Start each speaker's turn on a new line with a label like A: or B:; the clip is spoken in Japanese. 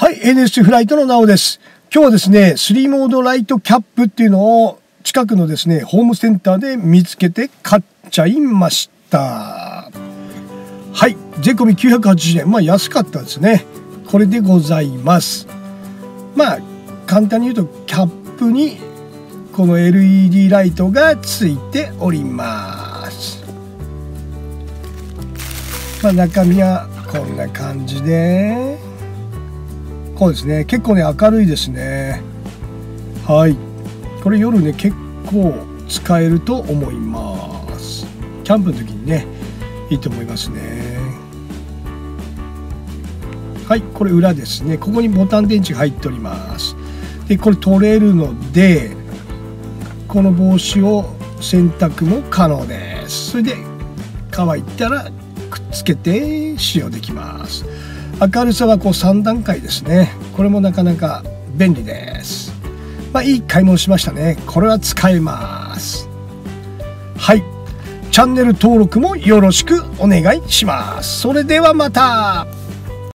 A: はい、NS フライトのなおです。今日はですね、3モードライトキャップっていうのを近くのですね、ホームセンターで見つけて買っちゃいました。はい、税込み980円。まあ安かったですね。これでございます。まあ簡単に言うとキャップにこの LED ライトがついております。まあ中身はこんな感じで。こうですね、結構ね明るいですね。はい、これ夜ね結構使えると思います。キャンプの時にねいいと思いますね。はい、これ裏ですね。ここにボタン電池が入っております。でこれ取れるのでこの帽子を洗濯も可能です。それで乾いたらくっつけて使用できます。明るさはこう3段階ですね。これもなかなか便利です。まあいい買い物しましたね。これは使えます。はい、チャンネル登録もよろしくお願いします。それではまた。